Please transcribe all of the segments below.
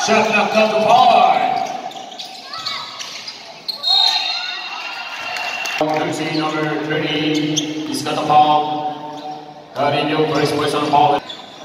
Shot knocked out to par. Jersey number 13, he's got the ball. Carino first place on the ball.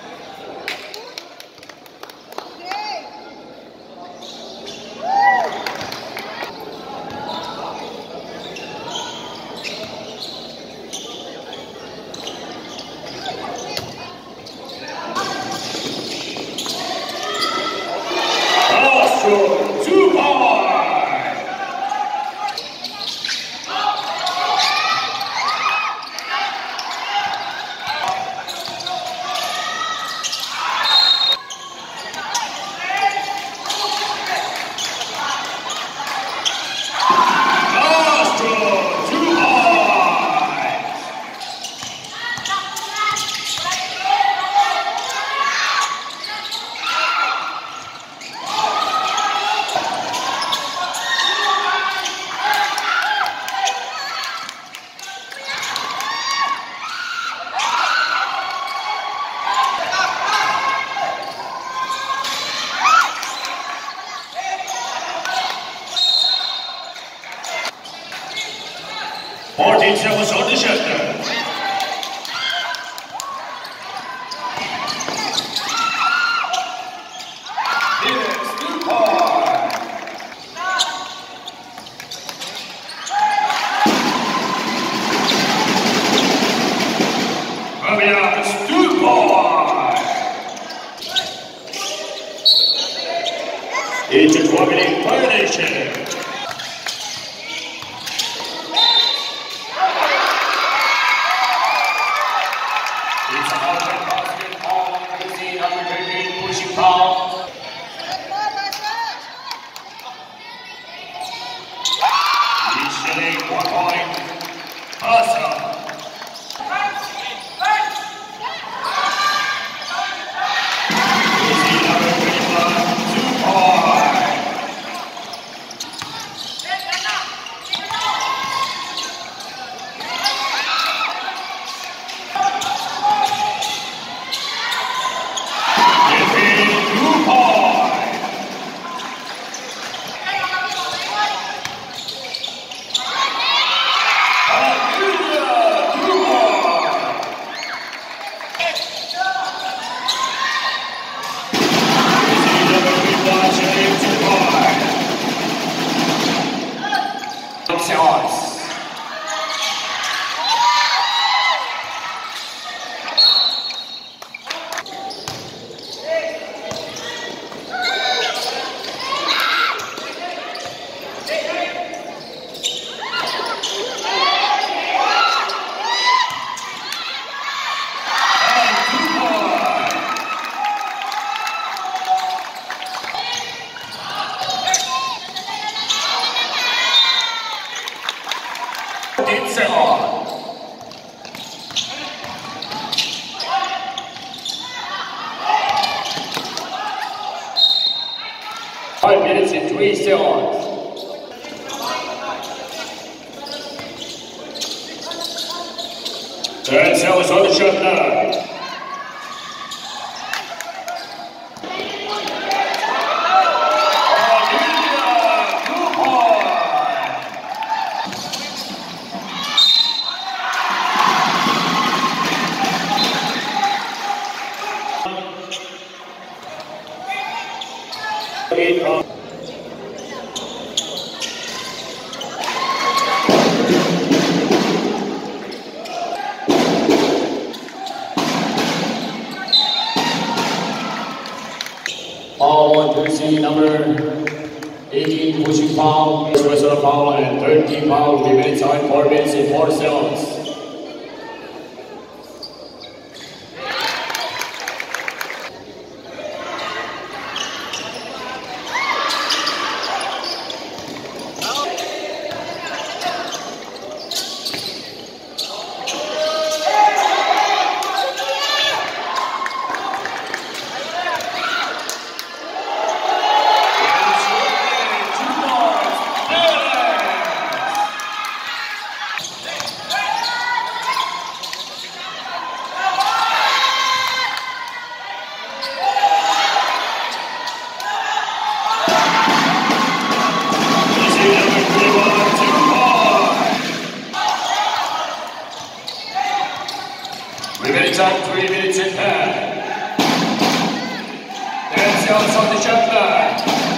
Martin Sellers on the shutdown. It's new par. It's new par. It's a 12-minute violation. Five minutes and 3 seconds. And Sellers on the shot now. Foul on jersey number 18, pushing foul, personal foul, and 13 foul, remaining time 4 minutes and 4 seconds. 3 minutes and 10. That's the outside the shot line.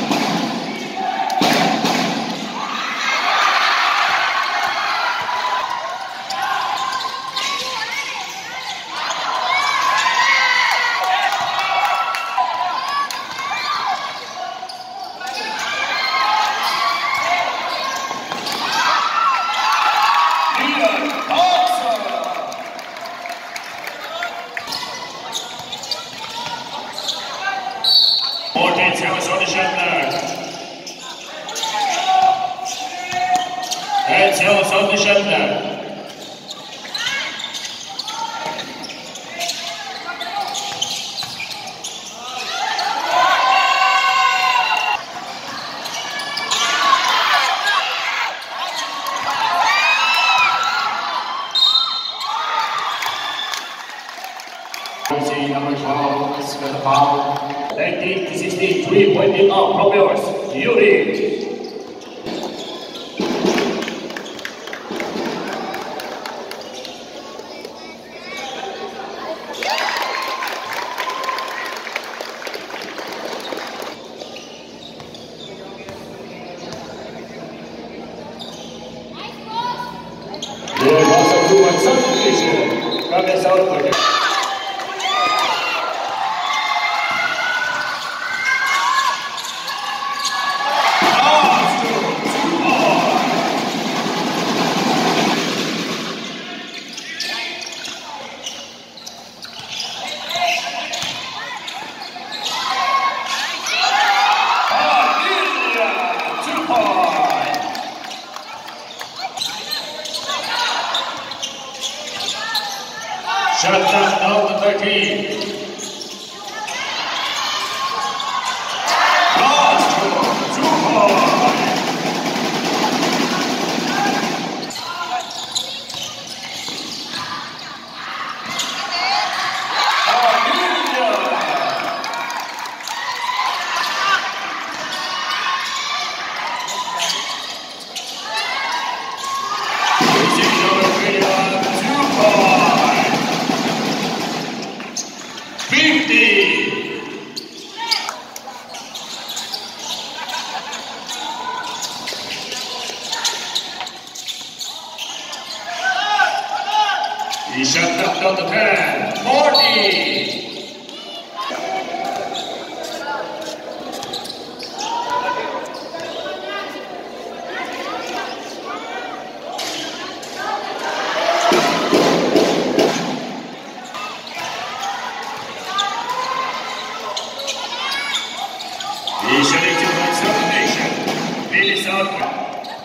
Number 12 is going to foul. 19-16, 3-point up from yours. Yuri. There was a 2-1 substitution from the South Korea. Shot clock down to 13. Cross score, 2 points. He shot knocked down to 10, 40. He's shooting to one submission. Billy Southwood.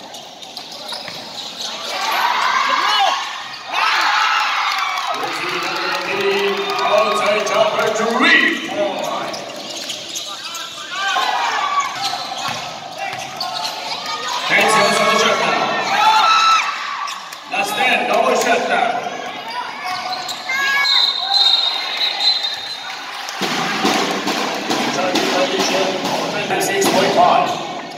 Outside jumper 3 points. Tensions on the shutdown. Last 10, double shutdown. Charging condition, 26.5.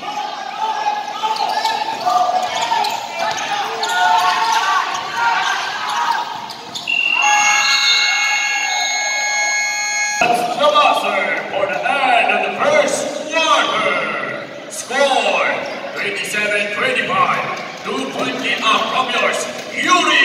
For the end of the first quarter. Score 27-25. 2-point up from yours, Yuri.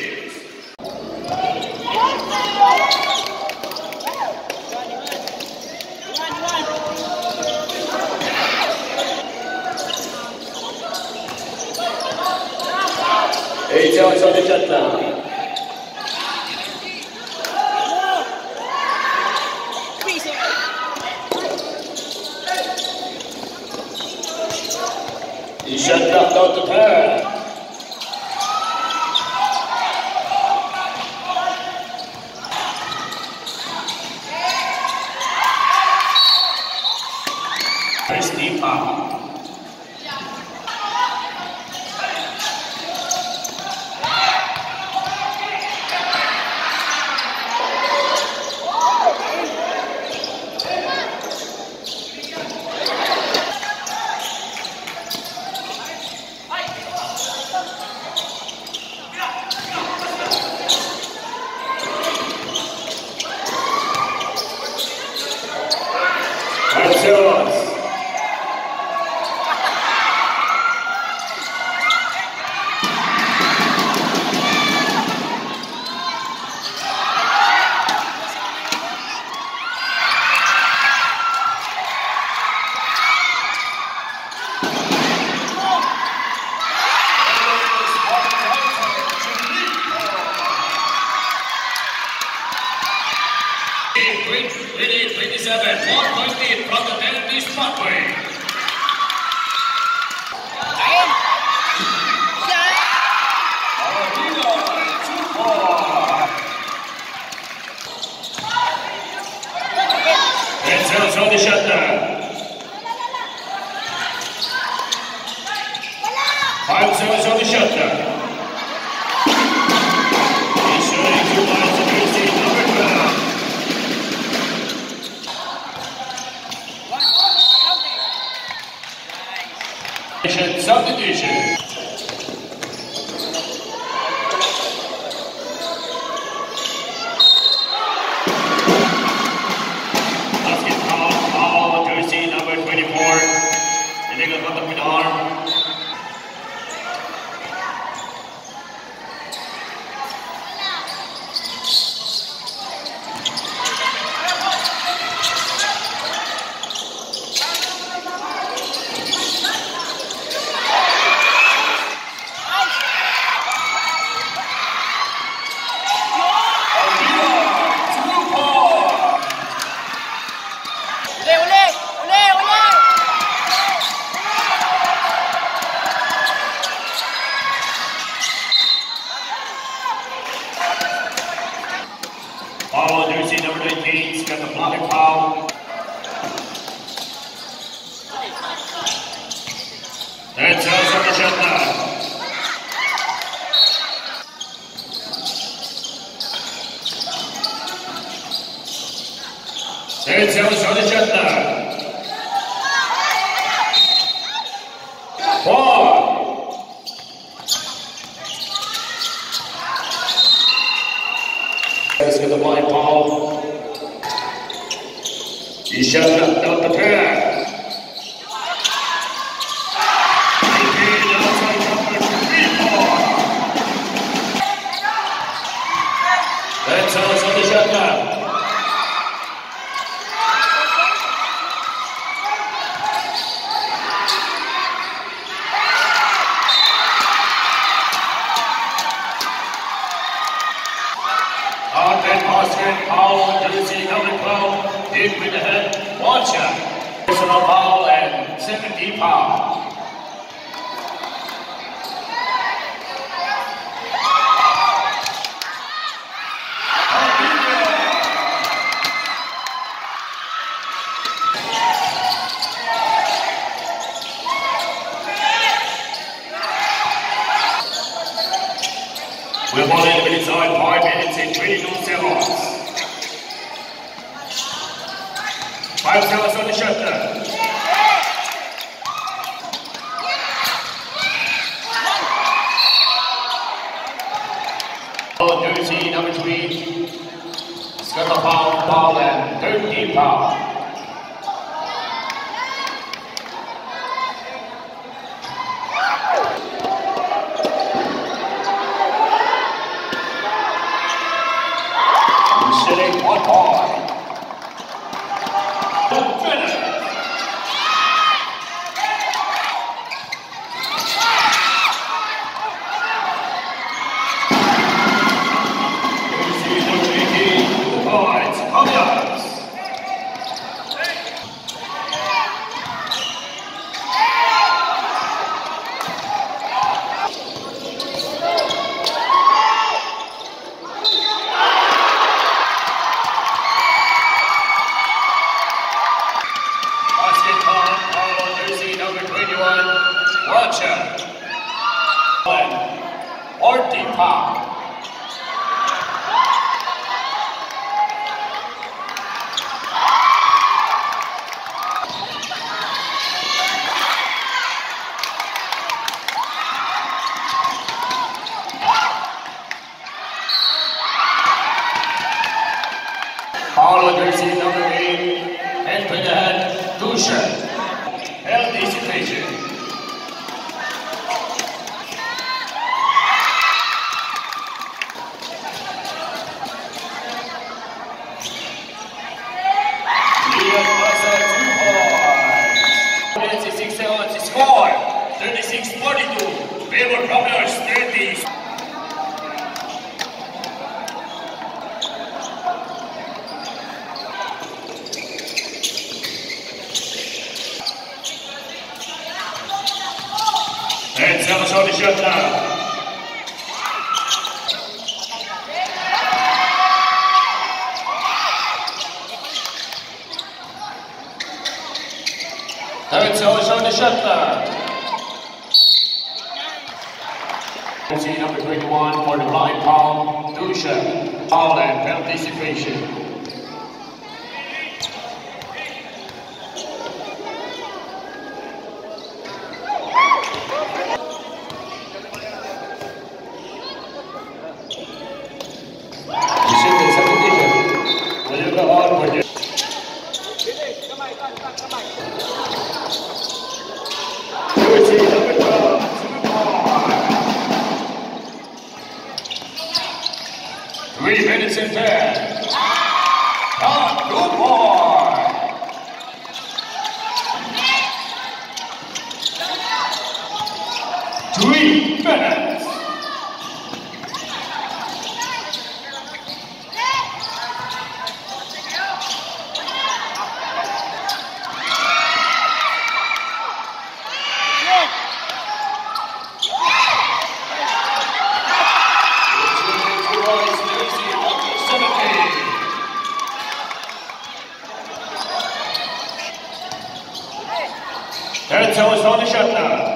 Eight on the shutdown. He shut knocked out the pair. First team foul. lead from the penalty spotway. It's on the shutdown. 5 seconds on the shutdown. He's showing 2 lines of jersey number 12. Substitution. Foul, jersey number 24. Illegal contact with arm. Foul, jersey number 19, he's got the blocking foul. That's us on the shutdown. That's us on the shutdown. 4. He's got the blind ball. He shut up the pair. That's us on the shutdown. Foul, jersey number 12, hit with the head, watch out. Personal foul and 70 foul. We're 1 minute inside 5 minutes and 22 seconds. 5 seconds on the shutdown. Jersey number 3. It's got the foul and 13 foul. Sitting 1 point. Watch out. Or deep foul. Foul on jersey number 8, and with the head, Dusha. Penalty situation. Score 36-42. Favor Providence 30. And Salazar to shut down. Third Salazar to shut down. See number 21 for the blind Paul Dusha. Foul and penalty situation. Three minutes and 10. Top good boy. 3 minutes. That's how it's on the shut now.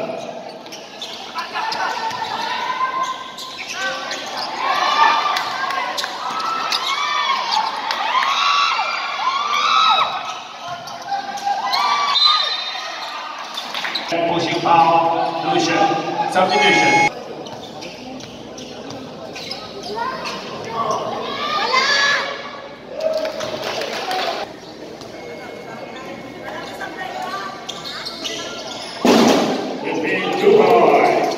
Pushing foul, Lucia, substitution. Too high.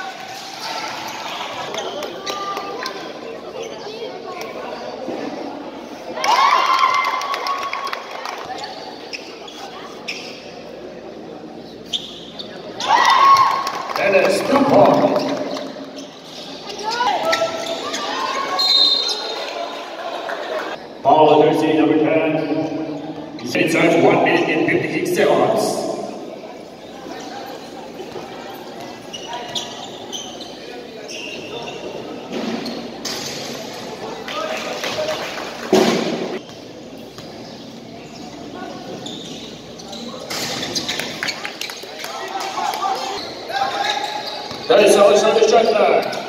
That is too hard. Paul Jersey number 10. He's inside 1 minute and 56 seconds. That is Alexander Shetler.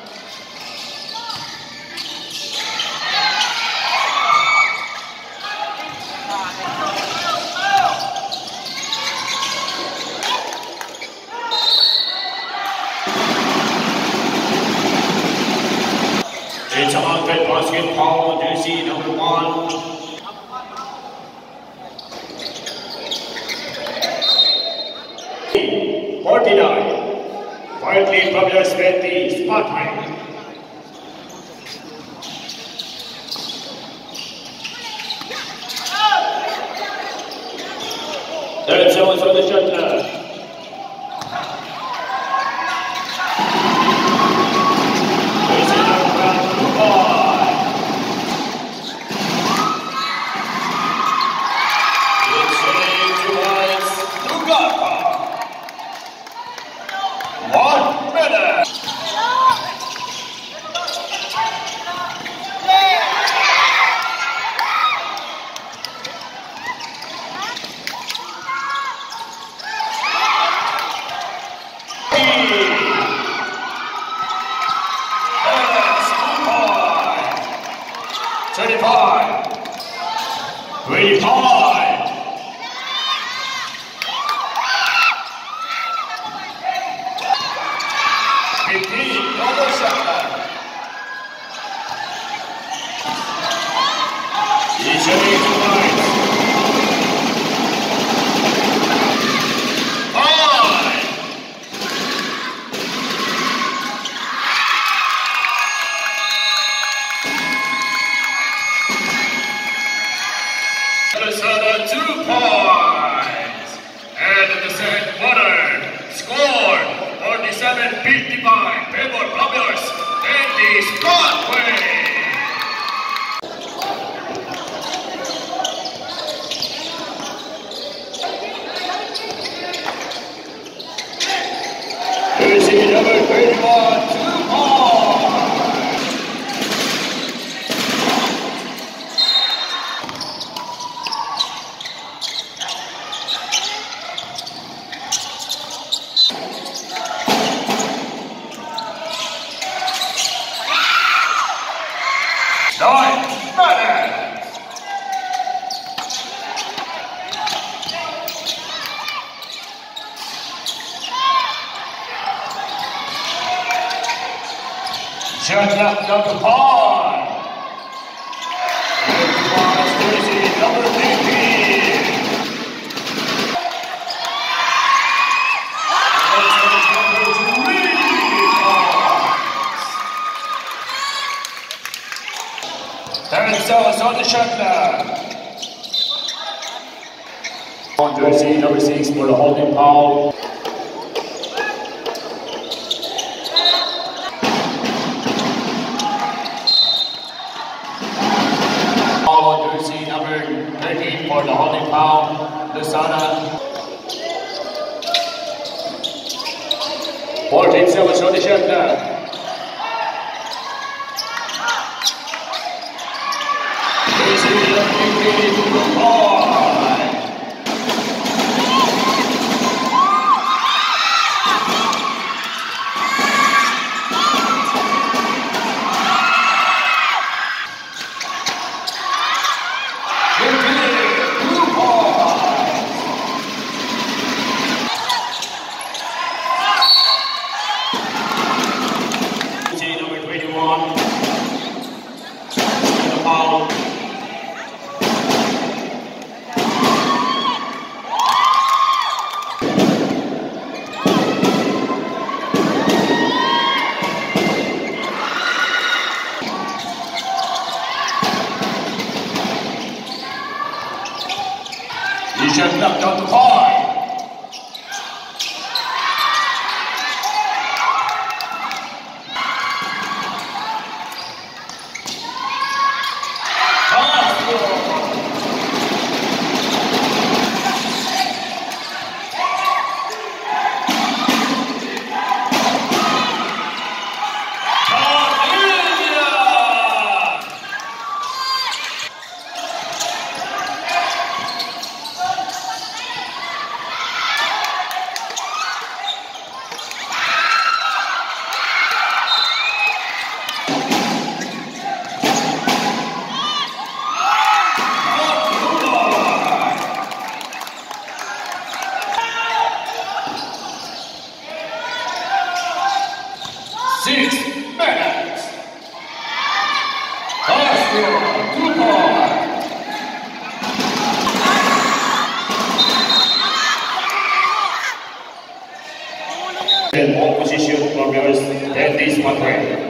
It's a long bit basket, Paul Ducey, number 1. Partly Pablo Sveti, Spotlight. That's always on the shot now. Minnesota 2 points. And in the second quarter, score 47-55. Pebble Pablos and the Scotway. Jersey number 31, 2 points. Shut up, number 5. Jersey number 18. Terrence Sells on the shot clock. On jersey number 6 for the holding foul. On jersey number 13 for the holding foul, Lusana. 14 Sells on the shot clock. Number 21. The foul. He just knocked out the 5. In all position from yours, that is my friend.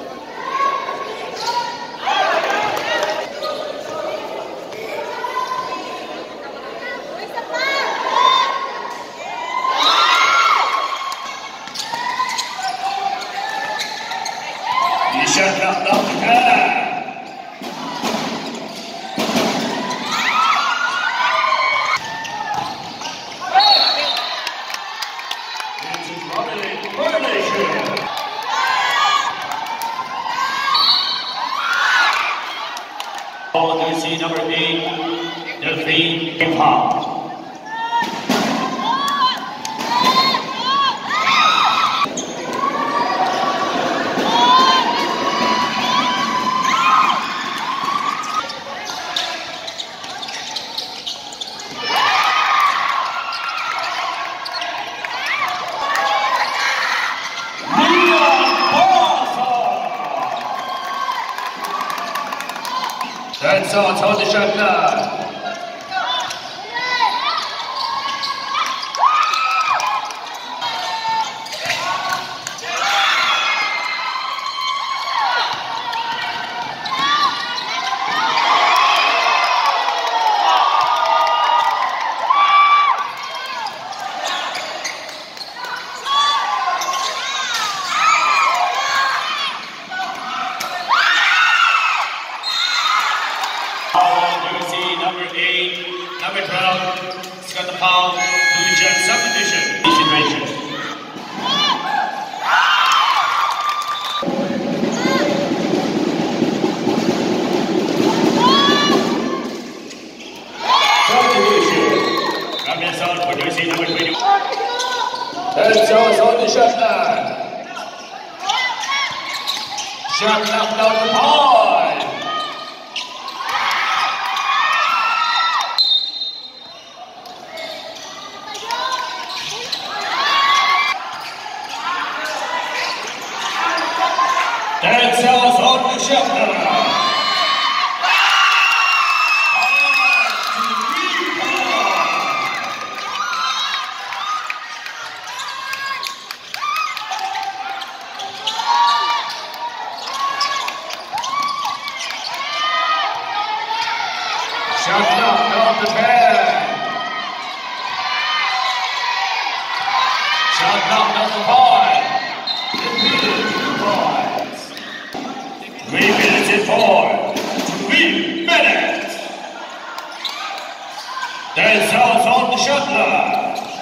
You shut up, the car. Jersey number 8, Delphine Hip-Hop. That's all, hold the shot clock. Number 8, number 12, Scott the foul, Lucian substitution. jersey number 20. That's on the shot line. Shot knocked out the ball. That's on the shot line. Shot knocked off the pad. Shot knocked off the ball. Defeated 2 points. 3 minutes and 4. 3 minutes. That's on the shot line.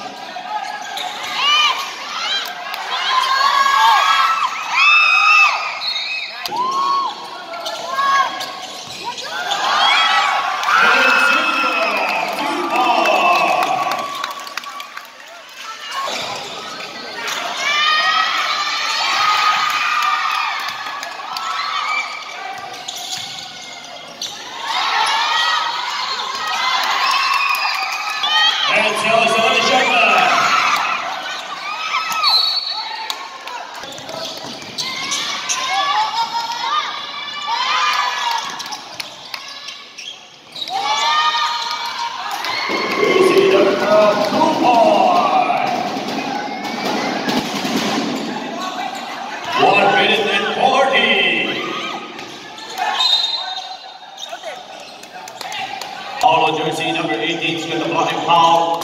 Follow jersey number 18 to get the blocking foul.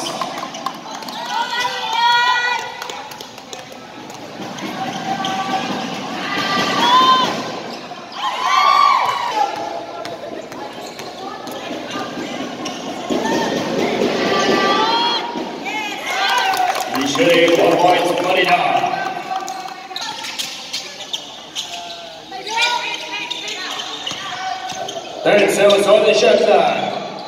Usually 1 point to Marina. That's on the shot line.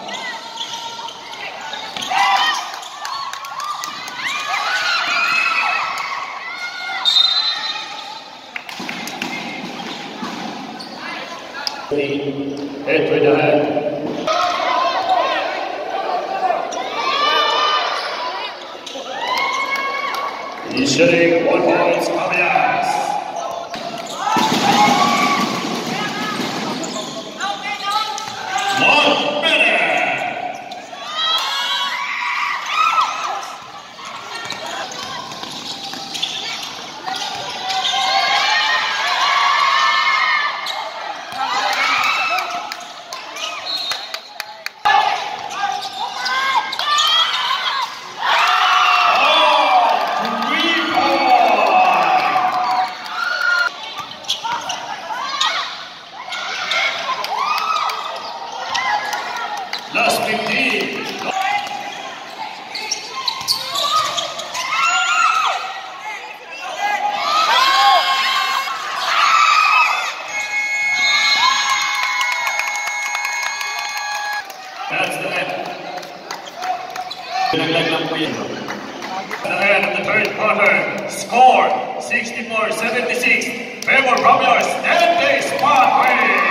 Head to the head. He's shooting 1 point, Cavias. Last 15. That's the end. The end of the third quarter. Score 64-76. Favor Providence and they spot win.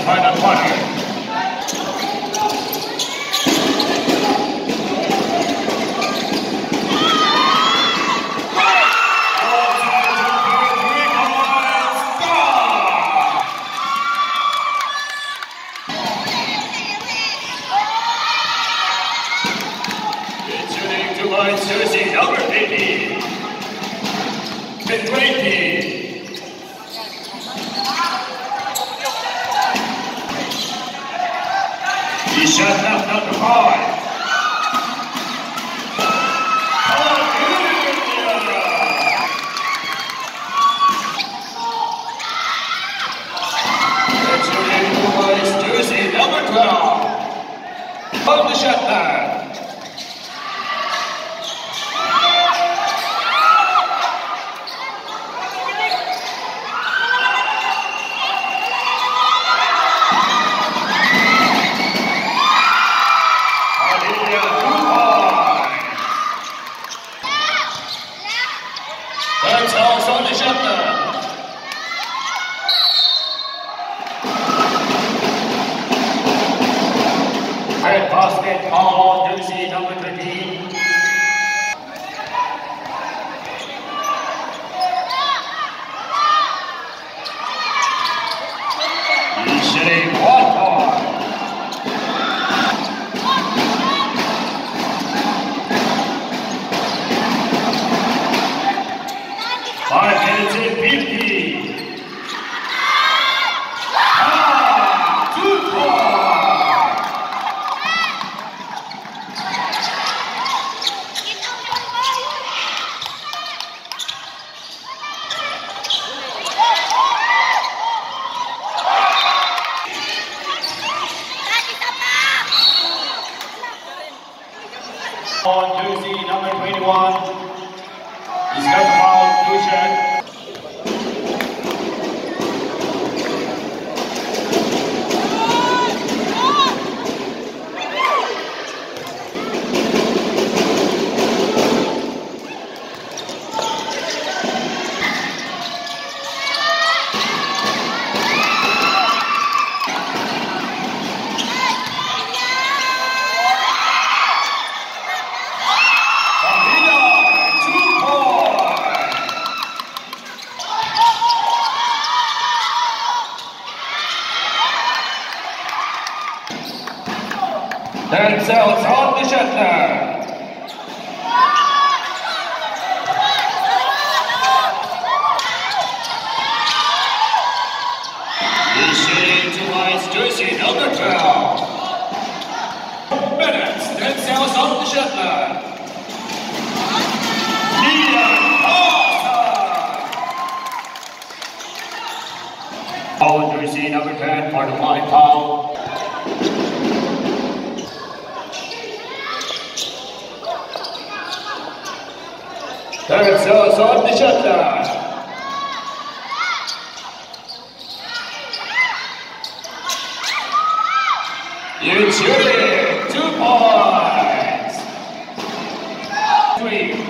final quarter. Jersey number 80, and 20. He shot down number 5. Jersey number 12. On the shot line. That's all on the shutdown. Red basket, Paul Jersey number 13. He's shooting 1 point. On jersey number 21, he's got the foul, blue shirt. That's on the shutdown. He's shooting towards jersey number 12. Minutes. That's on the shutdown. Jersey number 10 for the line foul. That's on the shutdown. You shoot it. 2 points. 3.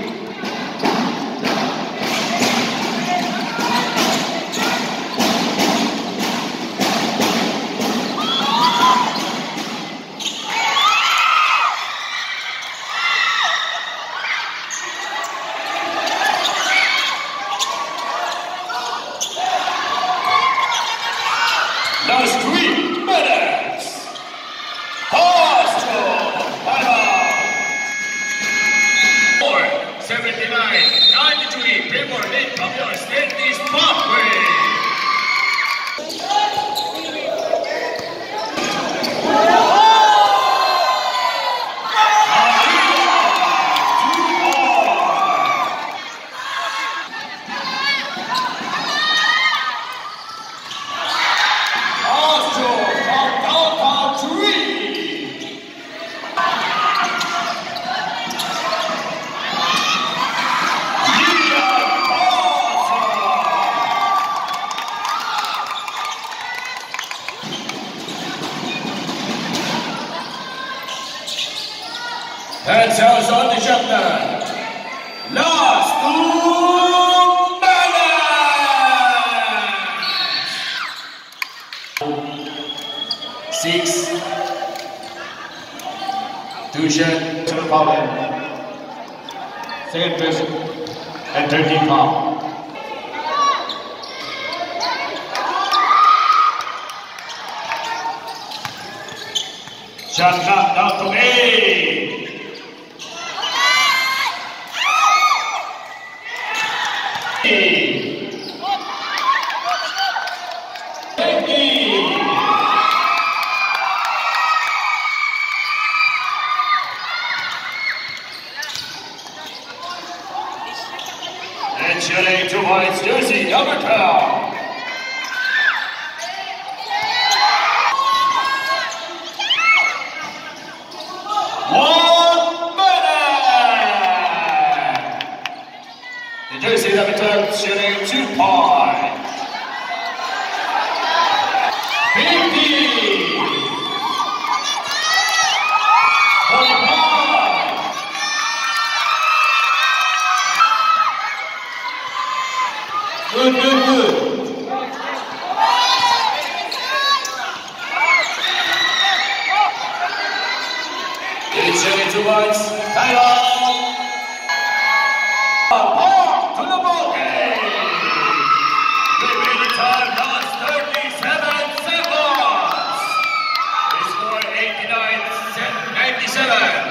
Last 3 minutes. Hostel, timeout. 4:79:93. Before Nick of your state is Parkway. That's how on the shutdown. Last 2 minutes. Substitution to the foul. Second person and 13 foul. Shot clock down to 8. And shooting 2 points, jersey number 12. The jersey number 12 shooting 2 points. 50. 45. Good. It's shooting 2 points. Title. To the ball game. Remaining time lost 37 seconds. We score 97.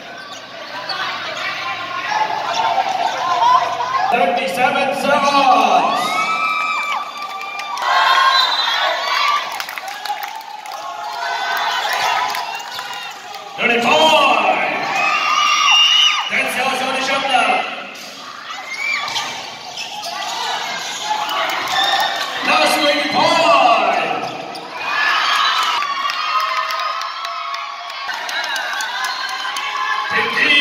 37 seconds. That's also the shot now. Last wing point. 15.